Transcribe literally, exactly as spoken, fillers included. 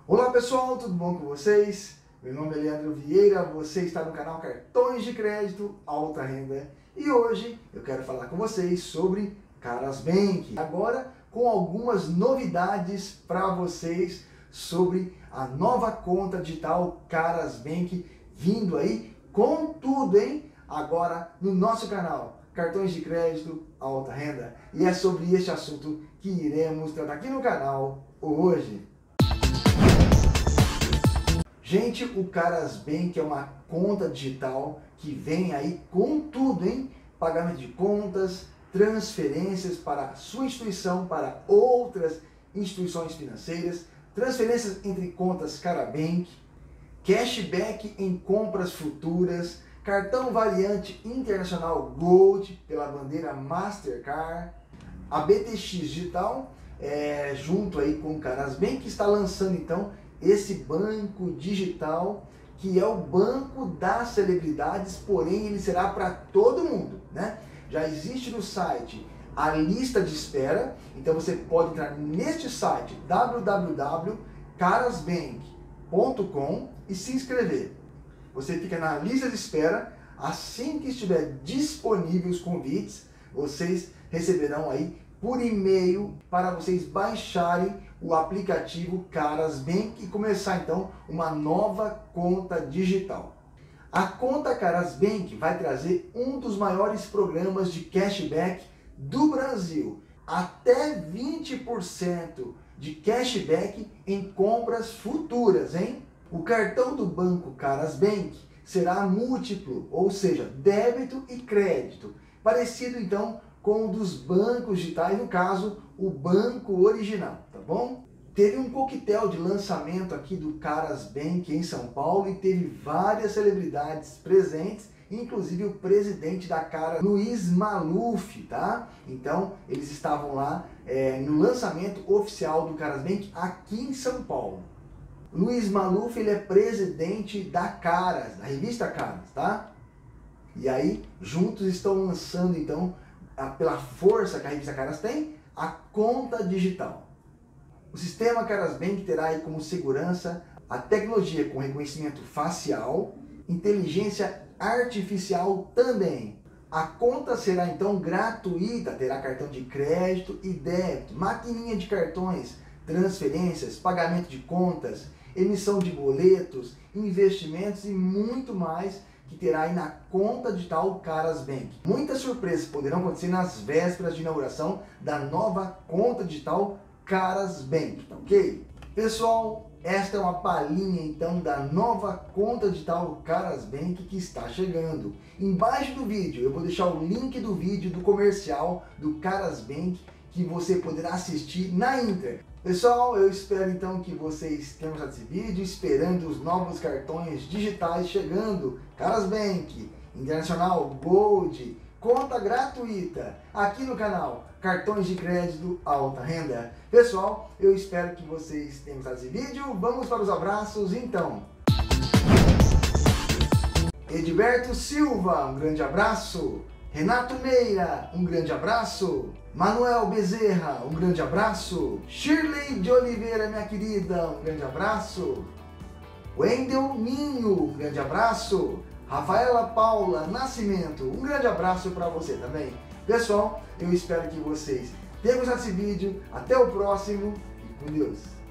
Olá pessoal, tudo bom com vocês? Meu nome é Leandro Vieira, você está no canal Cartões de Crédito Alta Renda e hoje eu quero falar com vocês sobre Caras Bank. Agora com algumas novidades para vocês sobre a nova conta digital Caras Bank vindo aí com tudo, hein? Agora no nosso canal Cartões de Crédito Alta Renda, e é sobre este assunto que iremos tratar aqui no canal hoje. Gente, o Caras Bank é uma conta digital que vem aí com tudo, hein? Pagamento de contas, transferências para a sua instituição, para outras instituições financeiras, transferências entre contas Caras Bank, cashback em compras futuras, cartão variante internacional Gold pela bandeira Mastercard, a B T X Digital, é, junto aí com o Caras Bank, está lançando então esse banco digital que é o banco das celebridades, porém ele será para todo mundo, né? Já existe no site a lista de espera, então você pode entrar neste site w w w ponto carasbank ponto com e se inscrever. Você fica na lista de espera, assim que estiver disponível os convites, vocês receberão aí por e-mail para vocês baixarem o aplicativo Caras Bank e começar então uma nova conta digital. A conta Caras Bank vai trazer um dos maiores programas de cashback do Brasil, até vinte por cento de cashback em compras futuras, hein? O cartão do banco Caras Bank será múltiplo, ou seja, débito e crédito, parecido então com o dos bancos digitais, no caso, o banco original, tá bom? Teve um coquetel de lançamento aqui do Caras Bank em São Paulo e teve várias celebridades presentes, inclusive o presidente da Caras, Luiz Maluf, tá? Então, eles estavam lá é, no lançamento oficial do Caras Bank aqui em São Paulo. Luiz Maluf, ele é presidente da Caras, da revista Caras, tá? E aí, juntos estão lançando então, a, pela força que a revista Caras tem, a conta digital. O sistema Caras Bank terá aí como segurança a tecnologia com reconhecimento facial, inteligência artificial também. A conta será então gratuita, terá cartão de crédito e débito, maquininha de cartões, transferências, pagamento de contas, emissão de boletos, investimentos e muito mais que terá aí na conta digital Caras Bank. Muitas surpresas poderão acontecer nas vésperas de inauguração da nova conta digital Caras Bank, tá ok? Pessoal, esta é uma palhinha então da nova conta digital Caras Bank que está chegando. Embaixo do vídeo eu vou deixar o link do vídeo do comercial do Caras Bank que você poderá assistir na íntegra. Pessoal, eu espero então que vocês tenham gostado desse vídeo, esperando os novos cartões digitais chegando. Caras Bank, Internacional, Gold, conta gratuita, aqui no canal Cartões de Crédito Alta Renda. Pessoal, eu espero que vocês tenham gostado desse vídeo. Vamos para os abraços então. Edilberto Silva, um grande abraço. Renato Meira, um grande abraço. Manuel Bezerra, um grande abraço. Shirley de Oliveira, minha querida, um grande abraço. Wendel Ninho, um grande abraço. Rafaela Paula Nascimento, um grande abraço para você também. Pessoal, eu espero que vocês tenham gostado desse vídeo. Até o próximo e com Deus.